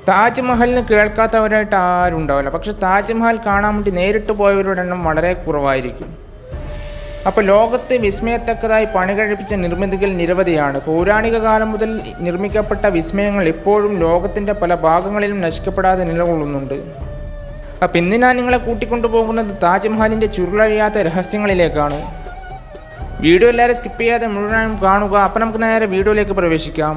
താജ്മഹലിന് കേൾക്കാത്തവരായിട്ട് ആരും ഉണ്ടാവില്ല. പക്ഷെ താജ്മഹൽ കാണാൻ വേണ്ടി നേരിട്ട് പോയവരുടെ എണ്ണം വളരെ കുറവായിരിക്കും. അപ്പോൾ ലോകത്ത് വിസ്മയത്തക്കതായി പണി കഴിപ്പിച്ച നിർമ്മിതികൾ നിരവധിയാണ്. പൗരാണിക കാലം മുതൽ നിർമ്മിക്കപ്പെട്ട വിസ്മയങ്ങൾ ഇപ്പോഴും ലോകത്തിൻ്റെ പല ഭാഗങ്ങളിലും നശിക്കപ്പെടാതെ നിലകൊള്ളുന്നുണ്ട്. അപ്പം ഇന്ന് ഞാൻ നിങ്ങളെ കൂട്ടിക്കൊണ്ടുപോകുന്നത് താജ്മഹലിൻ്റെ ചുരുളഴിയാത്ത രഹസ്യങ്ങളിലേക്കാണ്. വീഡിയോ എല്ലാവരും സ്കിപ്പ് ചെയ്യാതെ മുഴുവനും കാണുക. അപ്പം നമുക്ക് നേരെ വീഡിയോയിലേക്ക് പ്രവേശിക്കാം.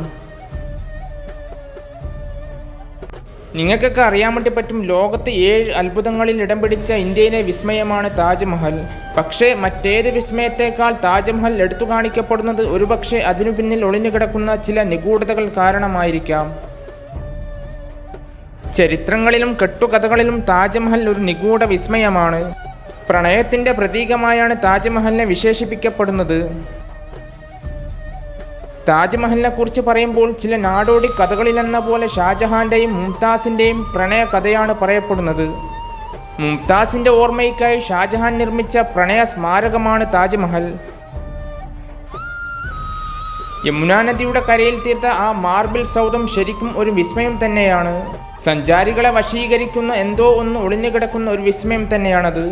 നിങ്ങൾക്കൊക്കെ അറിയാൻ വേണ്ടി പറ്റും, ലോകത്ത് 7 അത്ഭുതങ്ങളിൽ ഇടം പിടിച്ച ഇന്ത്യയിലെ വിസ്മയമാണ് താജ്മഹൽ. പക്ഷേ മറ്റേത് വിസ്മയത്തേക്കാൾ താജ്മഹൽ എടുത്തു കാണിക്കപ്പെടുന്നത് ഒരുപക്ഷെ അതിനു പിന്നിൽ ഒളിഞ്ഞു കിടക്കുന്ന ചില നിഗൂഢതകൾ കാരണമായിരിക്കാം. ചരിത്രങ്ങളിലും കെട്ടുകഥകളിലും താജ്മഹൽ ഒരു നിഗൂഢ വിസ്മയമാണ്. പ്രണയത്തിൻ്റെ പ്രതീകമായാണ് താജ്മഹലിനെ വിശേഷിപ്പിക്കപ്പെടുന്നത്. താജ്മഹലിനെ കുറിച്ച് പറയുമ്പോൾ ചില നാടോടി കഥകളിലെന്ന പോലെ ഷാജഹാൻ്റെയും മുംതാസിൻ്റെയും പ്രണയ കഥയാണ് പറയപ്പെടുന്നത്. മുംതാസിൻ്റെ ഓർമ്മയ്ക്കായി ഷാജഹാൻ നിർമ്മിച്ച പ്രണയ സ്മാരകമാണ് താജ്മഹൽ. യമുനാ നദിയുടെ കരയിൽ തീർത്ത ആ മാർബിൾ സൗധം ശരിക്കും ഒരു വിസ്മയം തന്നെയാണ്. സഞ്ചാരികളെ വശീകരിക്കുന്ന എന്തോ ഒന്ന് ഒളിഞ്ഞു കിടക്കുന്ന ഒരു വിസ്മയം തന്നെയാണത്.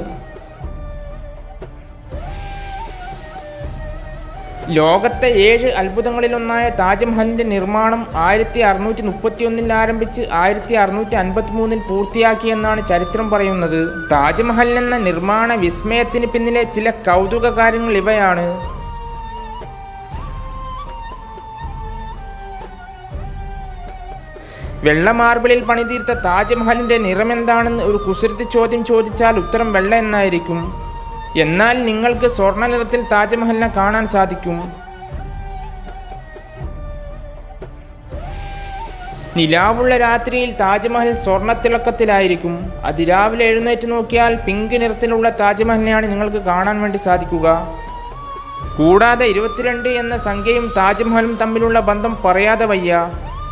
ലോകത്തെ 7 അത്ഭുതങ്ങളിലൊന്നായ താജ്മഹലിൻ്റെ നിർമ്മാണം 1631 ആരംഭിച്ച് 1653 പൂർത്തിയാക്കിയെന്നാണ് ചരിത്രം പറയുന്നത്. താജ്മഹൽ എന്ന നിർമ്മാണ വിസ്മയത്തിന് പിന്നിലെ ചില കൗതുക കാര്യങ്ങൾ ഇവയാണ്. വെള്ള മാർബിളിൽ പണിതീർത്ത താജ്മഹലിൻ്റെ നിറമെന്താണെന്ന് ഒരു കുസൃതി ചോദ്യം ചോദിച്ചാൽ ഉത്തരം വെള്ള എന്നായിരിക്കും. എന്നാൽ നിങ്ങൾക്ക് സ്വർണ്ണ നിറത്തിൽ താജ്മഹലിനെ കാണാൻ സാധിക്കും. നിലാവുള്ള രാത്രിയിൽ താജ്മഹൽ സ്വർണ്ണത്തിളക്കത്തിലായിരിക്കും. അതിരാവിലെ എഴുന്നേറ്റ് നോക്കിയാൽ പിങ്ക് നിറത്തിലുള്ള താജ്മഹലിനെയാണ് നിങ്ങൾക്ക് കാണാൻ വേണ്ടി സാധിക്കുക. കൂടാതെ 22 എന്ന സംഖ്യയും താജ്മഹലും തമ്മിലുള്ള ബന്ധം പറയാതെ വയ്യ.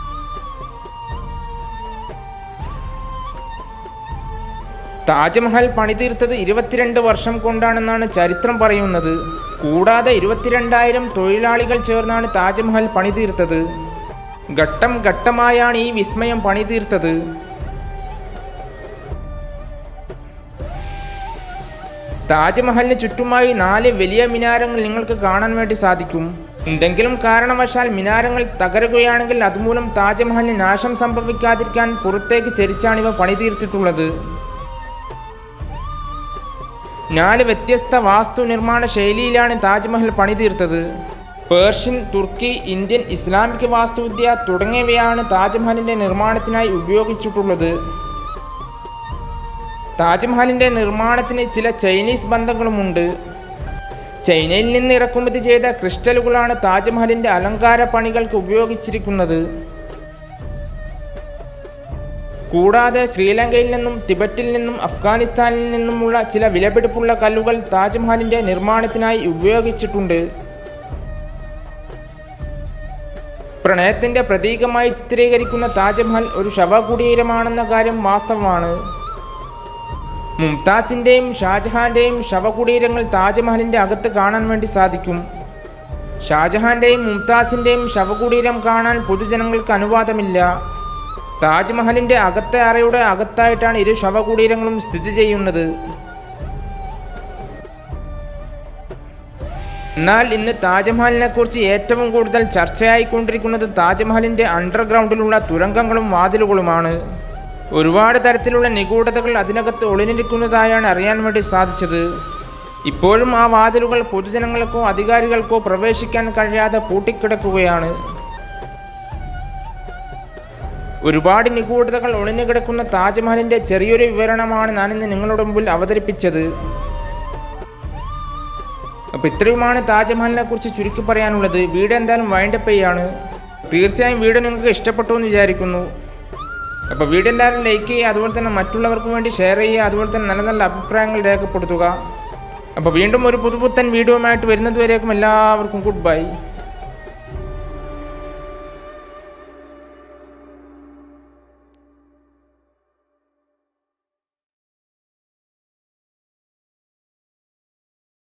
താജ്മഹൽ പണിതീർത്തത് 22 വർഷം കൊണ്ടാണെന്നാണ് ചരിത്രം പറയുന്നത്. കൂടാതെ 22,000 തൊഴിലാളികൾ ചേർന്നാണ് താജ്മഹൽ പണിതീർത്തത്. ഘട്ടം ഘട്ടമായാണ് ഈ വിസ്മയം പണിതീർത്തത്. താജ്മഹലിന് ചുറ്റുമായി 4 വലിയ മിനാരങ്ങൾ നിങ്ങൾക്ക് കാണാൻ വേണ്ടി സാധിക്കും. എന്തെങ്കിലും കാരണവശാൽ മിനാരങ്ങൾ തകരുകയാണെങ്കിൽ അതുമൂലം താജ്മഹലിന് നാശം സംഭവിക്കാതിരിക്കാൻ പുറത്തേക്ക് ചരിച്ചാണിവ പണിതീർത്തിട്ടുള്ളത്. 4 വ്യത്യസ്ത വാസ്തു നിർമ്മാണ ശൈലിയിലാണ് താജ്മഹൽ പണിതീർത്തത്. പേർഷ്യൻ, തുർക്കി, ഇന്ത്യൻ, ഇസ്ലാമിക് വാസ്തുവിദ്യ തുടങ്ങിയവയാണ് താജ്മഹലിൻ്റെ നിർമ്മാണത്തിനായി ഉപയോഗിച്ചിട്ടുള്ളത്. താജ്മഹലിൻ്റെ നിർമ്മാണത്തിന് ചില ചൈനീസ് ബന്ധങ്ങളുമുണ്ട്. ചൈനയിൽ നിന്ന് ഇറക്കുമതി ചെയ്ത ക്രിസ്റ്റലുകളാണ് താജ്മഹലിൻ്റെ അലങ്കാര പണികൾക്ക് ഉപയോഗിച്ചിരിക്കുന്നത്. കൂടാതെ ശ്രീലങ്കയിൽ നിന്നും തിബറ്റിൽ നിന്നും അഫ്ഗാനിസ്ഥാനിൽ നിന്നുമുള്ള ചില വിലപിടിപ്പുള്ള കല്ലുകൾ താജ്മഹലിൻ്റെ നിർമ്മാണത്തിനായി ഉപയോഗിച്ചിട്ടുണ്ട്. പ്രണയത്തിൻ്റെ പ്രതീകമായി ചിത്രീകരിക്കുന്ന താജ്മഹൽ ഒരു ശവകുടീരമാണെന്ന കാര്യം വാസ്തവമാണ്. മുംതാസിൻ്റെയും ഷാജഹാൻ്റെയും ശവകുടീരങ്ങൾ താജ്മഹലിൻ്റെ അകത്ത് കാണാൻ വേണ്ടി സാധിക്കും. ഷാജഹാൻ്റെയും മുംതാസിൻ്റെയും ശവകുടീരം കാണാൻ പൊതുജനങ്ങൾക്ക് അനുവാദമില്ല. താജ്മഹലിൻ്റെ അകത്തെ അറയുടെ അകത്തായിട്ടാണ് ഇരു ശവകുടീരങ്ങളും സ്ഥിതി ചെയ്യുന്നത്. എന്നാൽ ഇന്ന് താജ്മഹലിനെ കുറിച്ച് ഏറ്റവും കൂടുതൽ ചർച്ചയായിക്കൊണ്ടിരിക്കുന്നത് താജ്മഹലിൻ്റെ അണ്ടർഗ്രൗണ്ടിലുള്ള തുരങ്കങ്ങളും വാതിലുകളുമാണ്. ഒരുപാട് തരത്തിലുള്ള നിഗൂഢതകൾ അതിനകത്ത് ഒളിഞ്ഞിരിക്കുന്നതായാണ് അറിയാൻ വേണ്ടി സാധിച്ചത്. ഇപ്പോഴും ആ വാതിലുകൾ പൊതുജനങ്ങൾക്കോ അധികാരികൾക്കോ പ്രവേശിക്കാൻ കഴിയാതെ പൂട്ടിക്കിടക്കുകയാണ്. ഒരുപാട് നിഗൂഢതകൾ ഒളിഞ്ഞു കിടക്കുന്ന താജ്മഹലിൻ്റെ ചെറിയൊരു വിവരണമാണ് ഞാനിന്ന് നിങ്ങളുടെ മുമ്പിൽ അവതരിപ്പിച്ചത്. അപ്പോൾ ഇത്രയുമാണ് താജ്മഹലിനെ കുറിച്ച് ചുരുക്കി പറയാനുള്ളത്. വീഡിയോ എന്തായാലും വൈൻഡപ്പ് ചെയ്യാണ്. തീർച്ചയായും വീഡിയോ നിങ്ങൾക്ക് ഇഷ്ടപ്പെട്ടു എന്ന് വിചാരിക്കുന്നു. അപ്പോൾ വീഡിയോ എല്ലാവരും ലൈക്ക് ചെയ്യുക, അതുപോലെ തന്നെ മറ്റുള്ളവർക്ക് വേണ്ടി ഷെയർ ചെയ്യുക, അതുപോലെ തന്നെ നല്ല നല്ല അഭിപ്രായങ്ങൾ രേഖപ്പെടുത്തുക. അപ്പോൾ വീണ്ടും ഒരു പുതുപുത്തൻ വീഡിയോയുമായിട്ട് വരുന്നതുവരേക്കും എല്ലാവർക്കും ഗുഡ് ബൈ.